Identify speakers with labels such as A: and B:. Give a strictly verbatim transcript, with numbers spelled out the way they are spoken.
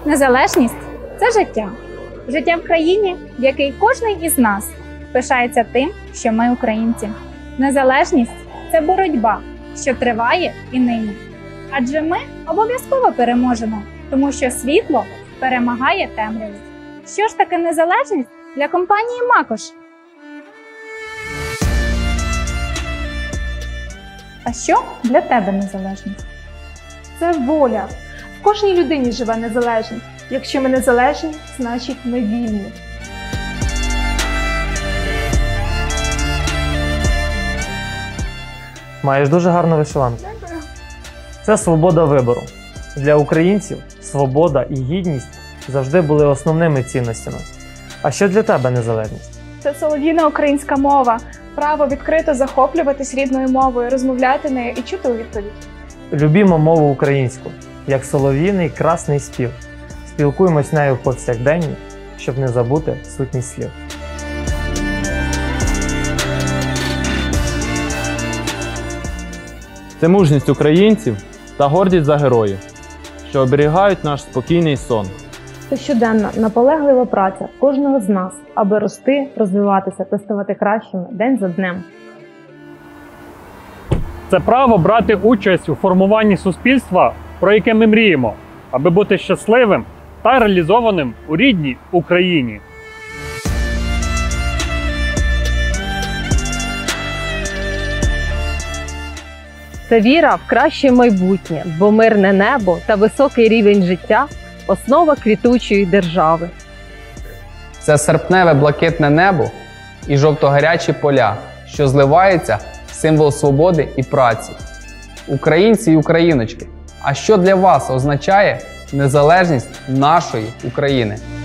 A: Незалежність – це життя. Життя в країні, в якій кожен із нас пишається тим, що ми українці. Незалежність – це боротьба, що триває і нині. Адже ми обов'язково переможемо, тому що світло перемагає темряву. Що ж таке незалежність для компанії Макош? А що для тебе незалежність?
B: Це воля. В кожній людині живе незалежність. Якщо ми незалежні, значить ми вільні.
C: Маєш дуже гарну вишиванку. Це свобода вибору. Для українців свобода і гідність завжди були основними цінностями. А що для тебе незалежність?
B: Це солов'їна українська мова. Право відкрито захоплюватись рідною мовою, розмовляти нею і чути у відповідь.
C: Любімо мову українську, як солов'їний красний спів. Спілкуємось нею в повсякденні, щоб не забути сутність слів.
D: Це мужність українців та гордість за героїв, що оберігають наш спокійний сон.
E: Це щоденна, наполеглива праця кожного з нас, аби рости, розвиватися та ставати кращими день за днем.
F: Це право брати участь у формуванні суспільства, про яке ми мріємо, аби бути щасливим та реалізованим у рідній Україні.
E: Це віра в краще майбутнє, бо мирне небо та високий рівень життя – основа квітучої держави.
G: Це серпневе блакитне небо і жовто-гарячі поля, що зливаються в символ свободи і праці. Українці і україночки, а що для вас означає незалежність нашої України?